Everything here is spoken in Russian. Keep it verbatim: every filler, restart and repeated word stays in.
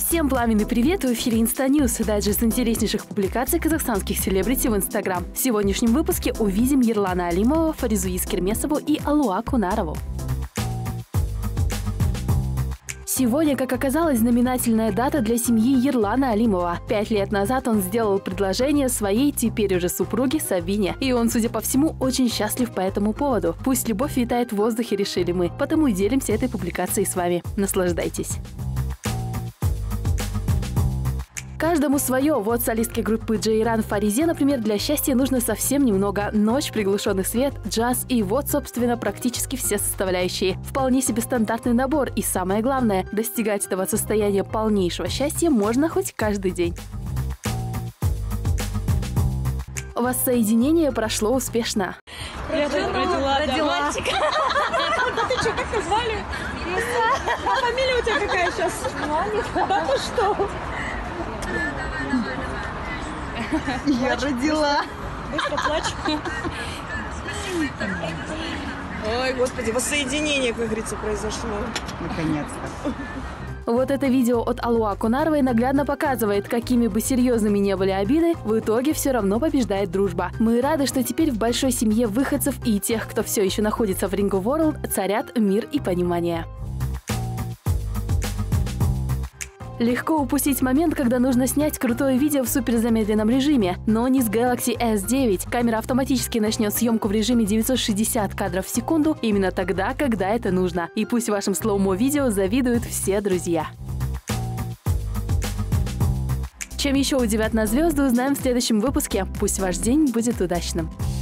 Всем пламенный привет! В эфире Инстаньюз, дайджест интереснейших публикаций казахстанских селебрити в Инстаграм. В сегодняшнем выпуске увидим Ерлана Алимова, Фаризу Искермесову и Алуа Кунарову. Сегодня, как оказалось, знаменательная дата для семьи Ерлана Алимова. Пять лет назад он сделал предложение своей теперь уже супруге Сабине. И он, судя по всему, очень счастлив по этому поводу. Пусть любовь витает в воздухе, решили мы. Потому и делимся этой публикацией с вами. Наслаждайтесь. Каждому свое. Вот солистке группы Джейран Фаризе, например, для счастья нужно совсем немного. Ночь, приглушенный свет, джаз и вот, собственно, практически все составляющие. Вполне себе стандартный набор. И самое главное, достигать этого состояния полнейшего счастья можно хоть каждый день. Воссоединение прошло успешно. Родила, родила, родила. Мальчика. Да ты что, как назвали? А фамилия у тебя какая сейчас? Да ты что? Я родила. Быстро плачу. Ой, господи, воссоединение, как говорится, произошло. Наконец-то. Вот это видео от Алуа Кунаровой наглядно показывает, какими бы серьезными ни были обиды, в итоге все равно побеждает дружба. Мы рады, что теперь в большой семье выходцев и тех, кто все еще находится в Ringo World, царят мир и понимание. Легко упустить момент, когда нужно снять крутое видео в суперзамедленном режиме, но не с Galaxy эс девять. Камера автоматически начнет съемку в режиме девятьсот шестьдесят кадров в секунду именно тогда, когда это нужно. И пусть вашим слоумо видео завидуют все друзья. Чем еще удивят нас звезды, узнаем в следующем выпуске. Пусть ваш день будет удачным.